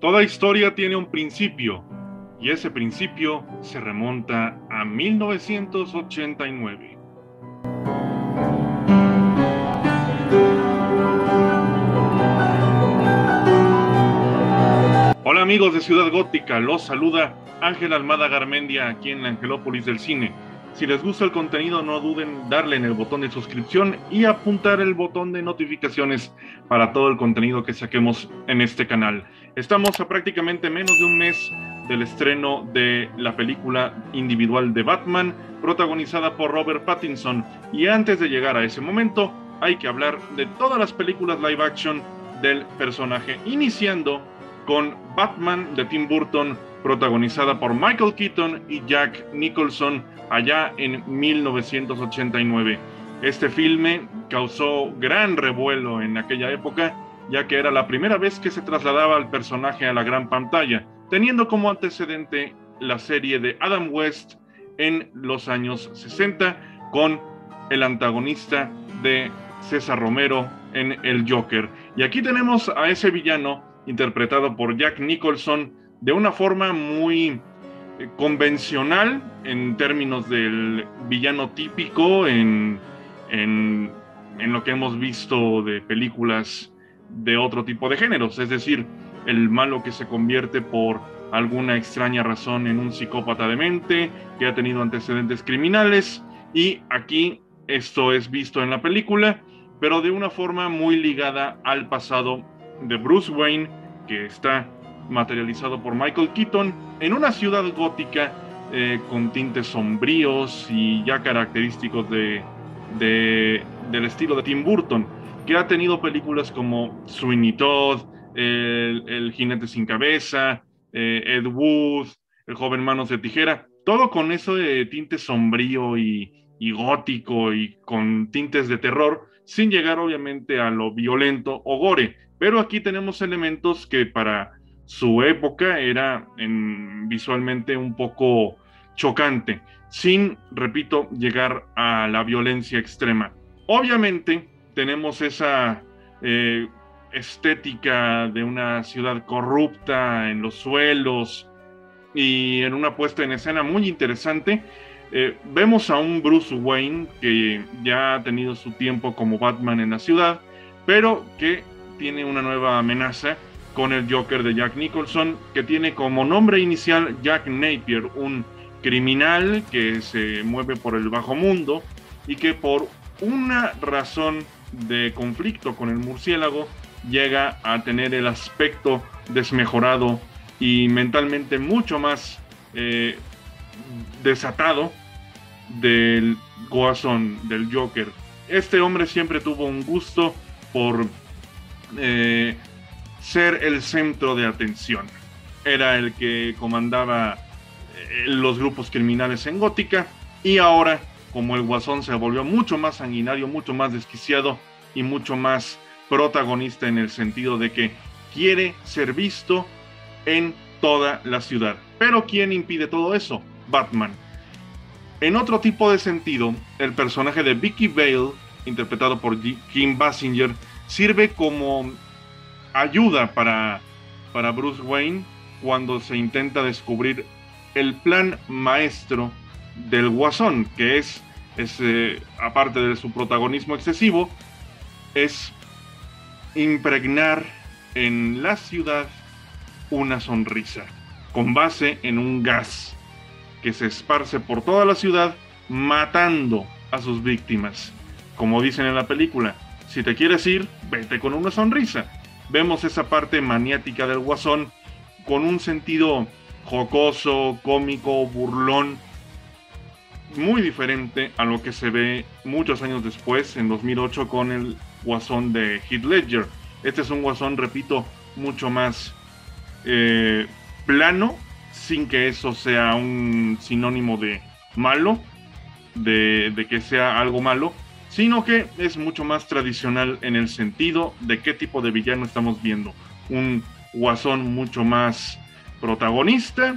Toda historia tiene un principio, y ese principio se remonta a 1989. Hola amigos de Ciudad Gótica, los saluda Ángel Almada Garmendia aquí en la Angelópolis del Cine. Si les gusta el contenido, no duden en darle en el botón de suscripción y apuntar el botón de notificaciones para todo el contenido que saquemos en este canal. Estamos a prácticamente menos de un mes del estreno de la película individual de Batman, protagonizada por Robert Pattinson. Y antes de llegar a ese momento, hay que hablar de todas las películas live action del personaje, iniciando con Batman de Tim Burton, protagonizada por Michael Keaton y Jack Nicholson allá en 1989. Este filme causó gran revuelo en aquella época, ya que era la primera vez que se trasladaba al personaje a la gran pantalla, teniendo como antecedente la serie de Adam West en los años 60, con el antagonista de César Romero en El Joker. Y aquí tenemos a ese villano interpretado por Jack Nicholson de una forma muy convencional en términos del villano típico en lo que hemos visto de películas de otro tipo de géneros, es decir, el malo que se convierte por alguna extraña razón en un psicópata demente que ha tenido antecedentes criminales, y aquí esto es visto en la película, pero de una forma muy ligada al pasado de Bruce Wayne, que está materializado por Michael Keaton en una ciudad gótica con tintes sombríos y ya característicos del estilo de Tim Burton, que ha tenido películas como Sweeney Todd, el Jinete sin Cabeza, Ed Wood, El joven manos de tijera, todo con eso de tinte sombrío y gótico y con tintes de terror, sin llegar obviamente a lo violento o gore. Pero aquí tenemos elementos que para su época era visualmente un poco chocante, sin, repito, llegar a la violencia extrema. Obviamente tenemos esa estética de una ciudad corrupta en los suelos y en una puesta en escena muy interesante. Vemos a un Bruce Wayne que ya ha tenido su tiempo como Batman en la ciudad, pero que tiene una nueva amenaza con el Joker de Jack Nicholson, que tiene como nombre inicial Jack Napier, un criminal que se mueve por el bajo mundo y que por una razón de conflicto con el murciélago llega a tener el aspecto desmejorado y mentalmente mucho más desatado del Guasón, del Joker. Este hombre siempre tuvo un gusto por ser el centro de atención. Era el que comandaba los grupos criminales en Gótica, y ahora, como el Guasón se volvió mucho más sanguinario, mucho más desquiciado y mucho más protagonista en el sentido de que quiere ser visto en toda la ciudad. Pero ¿quién impide todo eso? Batman. En otro tipo de sentido, el personaje de Vicky Vale, interpretado por Kim Basinger, sirve como ayuda para Bruce Wayne cuando se intenta descubrir el plan maestro del Guasón, que es aparte de su protagonismo excesivo, es impregnar en la ciudad una sonrisa, con base en un gas que se esparce por toda la ciudad, matando a sus víctimas. Como dicen en la película, si te quieres ir, vete con una sonrisa. Vemos esa parte maniática del Guasón con un sentido jocoso, cómico, burlón, muy diferente a lo que se ve muchos años después, en 2008, con el Guasón de Heath Ledger. Este es un Guasón, repito, mucho más plano, sin que eso sea un sinónimo de malo, de que sea algo malo, sino que es mucho más tradicional en el sentido de qué tipo de villano estamos viendo. Un Guasón mucho más protagonista,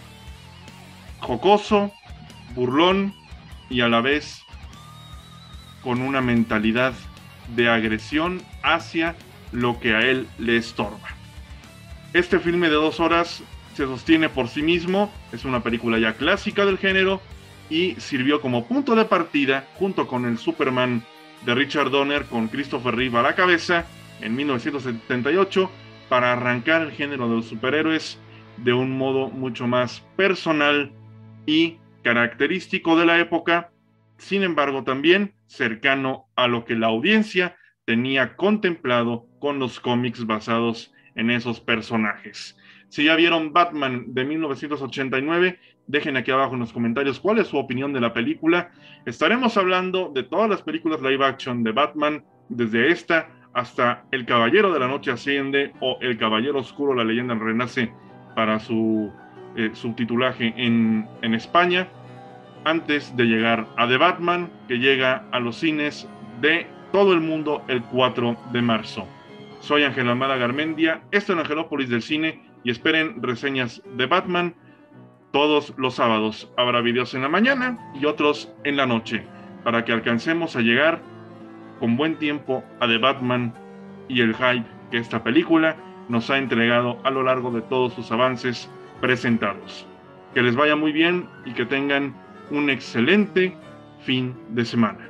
jocoso, burlón y a la vez con una mentalidad de agresión hacia lo que a él le estorba. Este filme de 2 horas se sostiene por sí mismo, es una película ya clásica del género y sirvió como punto de partida junto con el Superman de Richard Donner con Christopher Reeve a la cabeza en 1978 para arrancar el género de los superhéroes de un modo mucho más personal y característico de la época, sin embargo también cercano a lo que la audiencia tenía contemplado con los cómics basados en esos personajes. Si ya vieron Batman de 1989, dejen aquí abajo en los comentarios cuál es su opinión de la película. Estaremos hablando de todas las películas live action de Batman, desde esta hasta El Caballero de la Noche Asciende o El Caballero Oscuro, la leyenda renace para su subtitulaje en España, antes de llegar a The Batman, que llega a los cines de todo el mundo el 4 de marzo. Soy Ángel Almada Garmendia, esto es Angelópolis del Cine, y esperen reseñas de Batman todos los sábados. Habrá videos en la mañana y otros en la noche, para que alcancemos a llegar con buen tiempo a The Batman y el hype que esta película nos ha entregado a lo largo de todos sus avances presentados. Que les vaya muy bien y que tengan un excelente fin de semana.